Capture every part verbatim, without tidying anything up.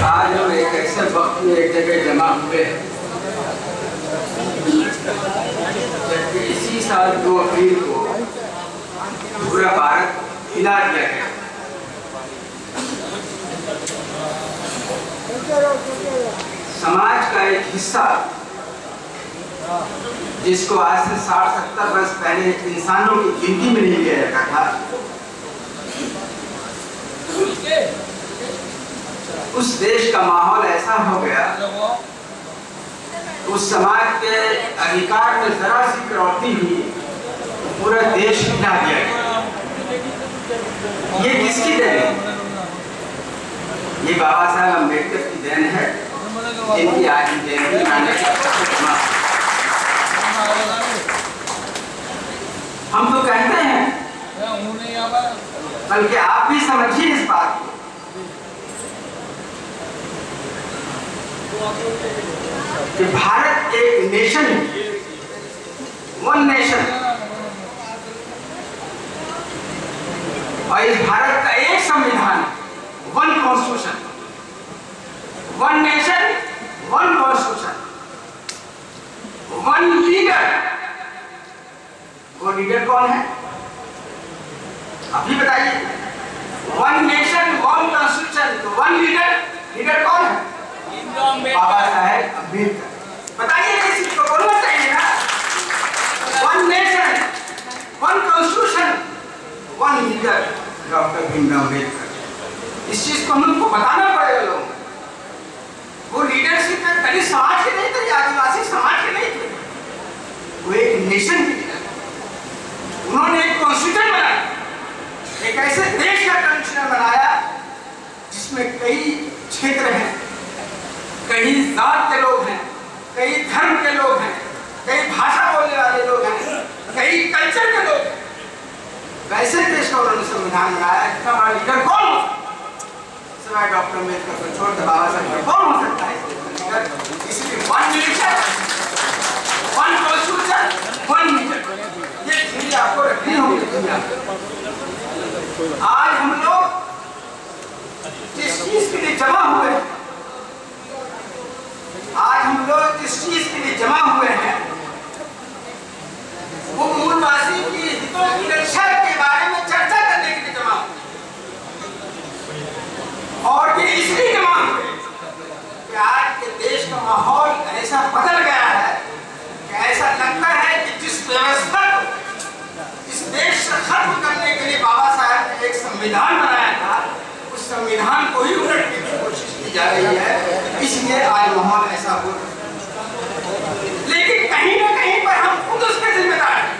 आज हम एक ऐसे वक्त में एक जगह जमा हुए हैं जबकि इसी साल दो अप्रैल को पूरा भारत हिला दिया गया। समाज का एक हिस्सा जिसको आज से साठ सत्तर वर्ष पहले इंसानों की गिनती में नहीं लिया जाता था, उस देश का माहौल ऐसा हो गया, उस समाज के अधिकार में जरा सी कटौती हुई, पूरा देश हिला दिया गया। ये किसकी देन है? ये बाबा साहब अम्बेडकर की देन है, जिनकी आज जयंती मनाने का। हम तो कहते हैं, बल्कि आप भी समझिए इस बात को कि भारत एक नेशन है, वन नेशन, और इस भारत का एक संविधान, one constitution, one nation, one constitution, one leader. वो लीडर कौन है? अभी बताइए। वन नेशन, वन कॉन्स्टिट्यूशन, तो वन लीडर, लीडर कौन है? बाबा साहेब अम्बेडकर। बताइए, किसी को बोलना चाहिए ना। One nation, one constitution, one leader, doctor Bhimrao Ambedkar. इस चीज को हमको बताना पड़ेगा लोगों को। वो लीडरशिप में दलित समाज के नहीं थे, आदिवासी समाज के नहीं थे, वो एक नेशन के लीडर। उन्होंने एक कॉन्स्टिट्यूशन बनाया, एक ऐसे देश का कॉन्स्टिट्यूशन बनाया जिसमें कई क्षेत्र हैं, कई जात के लोग हैं, कई धर्म के लोग हैं, कई भाषा बोलने वाले लोग हैं, कई कल्चर के लोग हैं। वैसे देश का उन्होंने संविधान बनाया। इतना बड़ा लीडर कौन हो? सिवाय डॉक्टर अम्बेडकर को छोड़ के बाबा साहब कौन हो सकता है? इसलिए one nation, one constitution, one leader, ये चीज आपको रखनी होगी। आज हम लोग जिस चीज के लिए जमा हुए हैं, आज हम लोग जिस चीज के लिए जमा हुए हैं, वो मूलवासी की हितों की रक्षा के बारे में चर्चा करने के लिए जमा हुए, और ये इसलिए जमा हुए कि आज के देश का माहौल ऐसा बदल गया है कि ऐसा लगता है कि जिस व्यवस्था को इस देश से खत्म करने के लिए बाबा साहब ने एक संविधान बनाया था, उस संविधान को ही उलटने की कोशिश की जा रही है। इसलिए आज माहौल ऐसा हो रहा है, लेकिन कहीं ना कहीं पर हम खुद उसके जिम्मेदार हैं।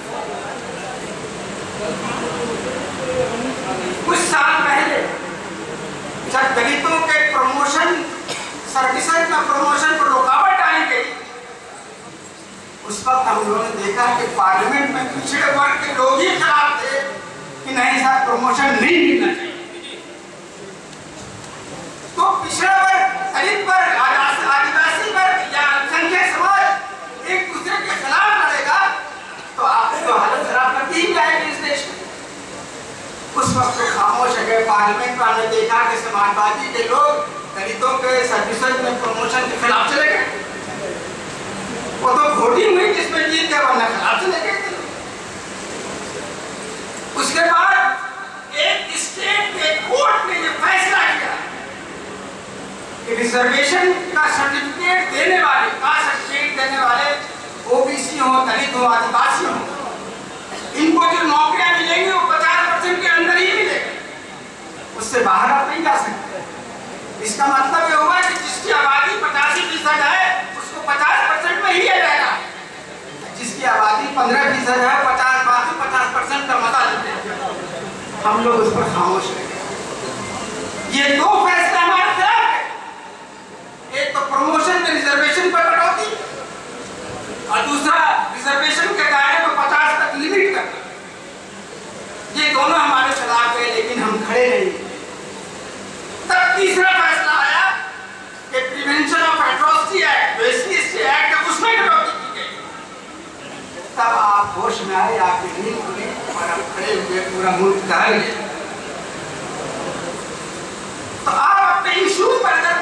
कुछ साल पहले जब दलितों के प्रमोशन सर्विसेज में प्रमोशन पर रुकावट डाली गई, उस वक्त हम लोगों ने देखा कि पार्लियामेंट में पिछड़े वर्ग के लोग ही खिलाफ थे कि नहीं साहब, प्रमोशन नहीं मिलना चाहिए। तो पिछड़ा वर्ग, दलित वर्ग, आदिवासी वर्ग या अल्पसंख्यक समाज एक दूसरे के खिलाफ लड़ेगा तो आपकी तो हालत खराब करती ही जाएगी इस देश में। उस वक्त तो खामोश है। पार्लियामेंट में हमने देखा कि समाजवादी के लोग दलितों के सर्विसेज में प्रमोशन के खिलाफ चले गए। वो तो वोटिंग हुई जिसमें जीत गए, वरना खिलाफ चले गए थे। उसके बाद एक स्टेट के कोर्ट ने ये फैसला किया कि रिजर्वेशन का सर्टिफिकेट देने वाले, कास्ट सर्टिफिकेट देने वाले ओबीसी हो, दलित हो, आदिवासी हो, इनको जो नौकरियां मिलेंगी वो पचास परसेंट के अंदर ही मिलेगी, उससे बाहर आप नहीं जा सकते। इसका मतलब ये हुआ कि जिसकी आबादी पचासी फीसद है उसको पचास परसेंट में ही रहेगा, जिसकी आबादी पंद्रह फीसद है पचास बाकी पचास परसेंट का मता लेते। हम लोग उस पर खामोश रहे। ये दो फैसले हमारे खिलाफ है। एक तो प्रमोशन में रिजर्वेशन पर कटौती, और दूसरा रिजर्वेशन के दायरे को पचास तक लिमिट करना। ये दोनों हमारे खिलाफ है, लेकिन हम खड़े नहीं। तब तीसरा फैसला आया कि prevention of atrocity act, SC act है, उसमें कटौती की गई। तब आप होश में आए, आपकी नींद खुली और आप खड़े हुए, पूरा मुल्क दहल गया। तो आप अपने इश्यूज पर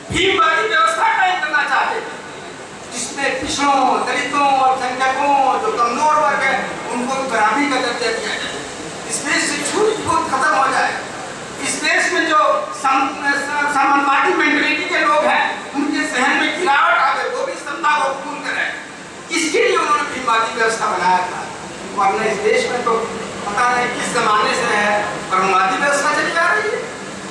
भीमवादी व्यवस्था कायम करना चाहते थे, जिसमें पिछड़ों, दलितों और संख्यकों, जो कमजोर वर्ग है, उनको बराबरी का दर्जा दिया जाए। इस देश से छूट छूट खत्म हो जाए। इस देश में जो समाजवादी मेंटलिटी के लोग हैं, उनके सहन में गिरावट आ गई, वो भी समता को पूर्ण करें। इसके लिए उन्होंने भीमवादी व्यवस्था बनाया था। वरना इस देश में तो पता नहीं किस जमाने से है ब्रह्मवादी व्यवस्था चली जा रही है।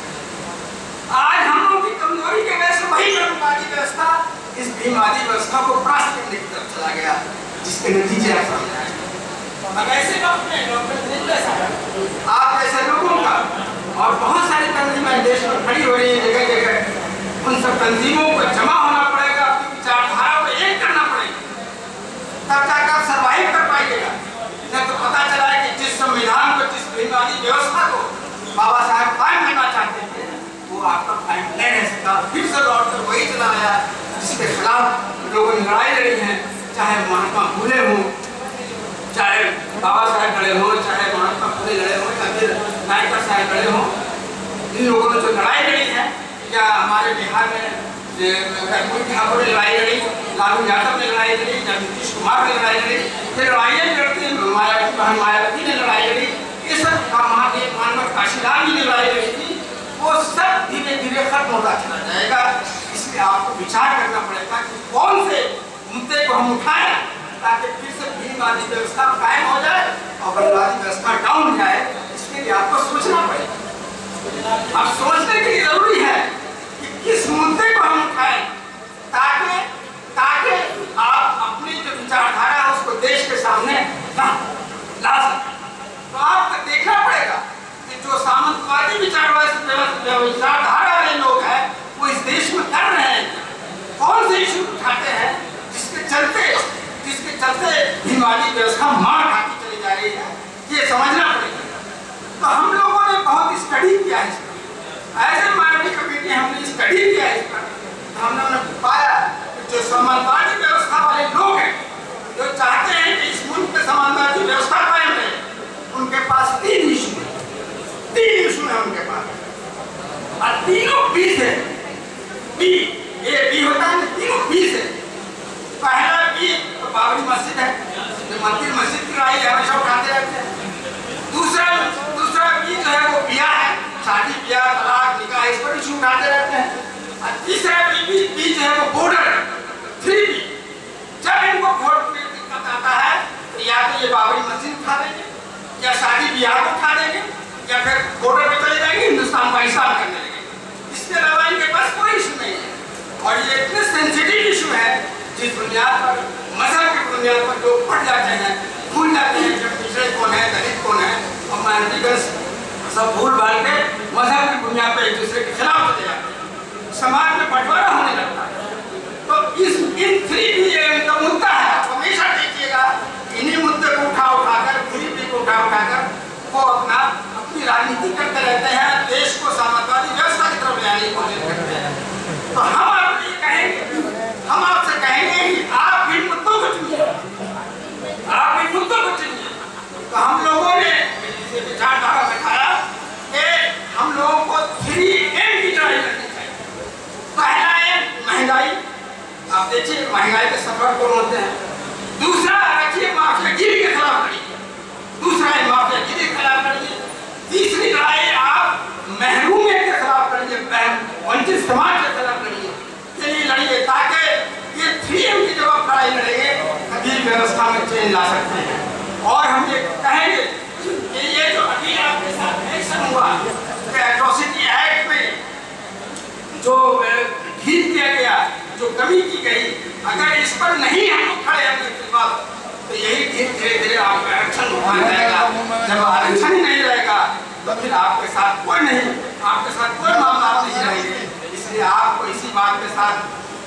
आज हम लोग की कमजोरी के वजह से वही ब्रह्मवादी व्यवस्था इस भीमवादी व्यवस्था को परास्त करने की तरफ चला गया, जिसके नतीजे आप सामने आए। अब ऐसे वक्त में डॉक्टर आप ऐसे लोगों का और बहुत सारी तंजीमें देश में खड़ी हो रही है जगह जगह, उन सब तंजीमों को जमा होना पड़ेगा, अपनी विचारधारा को एक करना पड़ेगा, तब जाकर आप सर्वाइव कर पाइएगा। नहीं तो पता चला है कि जिस संविधान को, जिस भीमवादी व्यवस्था को बाबा साहब कायम करना चाहते थे, वो आपका कायम नहीं रह सकता। फिर से लौट कर वही चला आया जिसके खिलाफ लोगों ने लड़ाई लड़ी है, चाहे महात्मा फूले हों, चाहे बाबा साहब लड़े हों, चाहे महात्मा फूले लड़े हों, या फिर नायकर साहब लड़े हों। इन लोगों ने जो लड़ाई लड़ी है, या हमारे बिहार में कर्पूरी ठाकुर ने लड़ाई लड़ी, लालू यादव ने लड़ाई लड़ी, या नीतीश कुमार ने लड़ाई लड़ी, ये लड़ाइयाँ लड़ती मायावती बहन मायावती ने लड़ाई लड़ी, ये सब महादेव मानव काशीराम जी ने लड़ाई लड़ी थी, वो सब धीरे धीरे खत्म होता चला जाएगा। इसलिए आपको विचार करना पड़ेगा कि कौन से मुद्दे को हम उठाएं ताकि फिर से भीमवादी व्यवस्था कायम हो जाए और ब्रह्मवादी व्यवस्था डाउन जाए। इसके लिए आपको सोचना पड़ेगा। अब सोचने के लिए जरूरी है कि किस मुद्दे को हम उठाएं ताकि ताकि आप अपनी जो विचारधारा है उसको देश के सामने ला ला सकें। तो आपको देखना पड़ेगा कि जो सामंतवादी विचारधारा वाले लोग हैं वो इस देश में कर रहे हैं, कौन से इशू उठाते हैं जिसके चलते जिसके चलते भीमवादी व्यवस्था मार खाती चली जा रही है, ये समझना पड़ेगा। तो हम लोगों ने बहुत स्टडी किया है इस पर, एज ए माइनॉरिटी कमेटी हमने स्टडी किया है इस पर। हमने ने पाया कि जो समाजवादी व्यवस्था वाले लोग हैं, जो चाहते हैं कि इस मुल्क में समाजवादी व्यवस्था कायम रहे, उनके पास तीन इशू है, तीन इशू है उनके पास, और तीनों बी से बी ए बी होता है, तीनों बी से। पहला बी तो बाबरी मस्जिद है, जो मंदिर मस्जिद की लड़ाई हमेशा उठाते रहते हैं। दूसरा दूसरा बी जो है वो ब्याह है, शादी ब्याह तलाक निकाह, इस पर इशू उठाते रहते हैं। और तीसरा बी बी जो है वो बॉर्डर है, थ्री बी। जब इनको वोट में दिक्कत आता है तो या तो ये बाबरी मस्जिद उठा देंगे, या शादी ब्याह को उठा देंगे, या फिर बॉर्डर पे चले जाएंगे, हिंदुस्तान पाकिस्तान करने लगेंगे। इसके अलावा इनके पास कोई इशू नहीं है। और ये इतने सेंसिटिव इशू है जिस बुनियाद पर, मजहब की बुनियाद पर लोग पढ़ जाते हैं, भूल जाते हैं कि पिछड़े कौन है, दलित कौन है, और माइनॉरिटीज सब भूल भाल के मजहब की बुनियाद पर एक दूसरे के खिलाफ चले जाते हैं, समाज में बंटवारा होने लगता है। तो इस इन थ्री बी का मुद्दा है, आप हमेशा देखिएगा इन्हीं मुद्दे को उठा उठाकर, थ्री बी को उठा उठाकर वो अपना अपनी राजनीति करते रहते हैं, देश को समाजवादी व्यवस्था की तरफ जाने की कोशिश करते हैं। तो हम आपसे ये कहेंगे, हम आपसे कहेंगे कि आप भी मुद्दों को चुनिए, आप भी मुद्दों को चुनिए। तो हम लोगों ने विचारधारा दिखाया कि हम लोगों को थ्री एम की लड़ाई करनी चाहिए। पहला एम महंगाई, आप देखिए महंगाई के सफर कौन होते हैं। दूसरा रखिए माफियागिरी के खिलाफ लड़िए, दूसरा है माफियागिरी के खिलाफ लड़िए। तीसरी लड़ाई आप महरूमियत के खिलाफ लड़िए, वंचित समाज के खिलाफ लड़िए। चलिए लड़िए ताकि ये थ्री एम की जब आप लड़ाई लड़ेंगे तभी व्यवस्था में चेंज ला सकते हैं। और हम ये कहेंगे कि ये जो अभी आपके साथ एक्शन हुआ, एट्रोसिटी एक्ट में जो ढील किया गया, जो कमी की गई, अगर इस पर नहीं हम लोग खड़े हैं तो यही धीरे धीरे आपका आरक्षण उठाया जाएगा। जब आरक्षण ही नहीं रहेगा तो फिर आपके साथ कोई नहीं, आपके साथ कोई मामला नहीं रहेंगे। इसलिए आपको इसी बात के साथ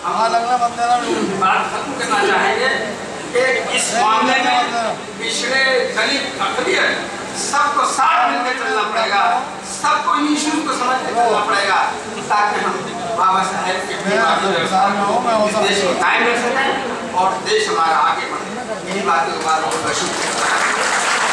हम बात खत्म करना चाहेंगे कि इस मामले में पिछड़े दलित अकलियत सबको साथ मिलकर चलना पड़ेगा, सबको इन इश्यूज को समझ कर चलना पड़ेगा ताकि हम बाबा साहेब के देश को कायम रख सकें और देश हमारा आगे बढ़े। यही बात के बाद बहुत शुक्रिया।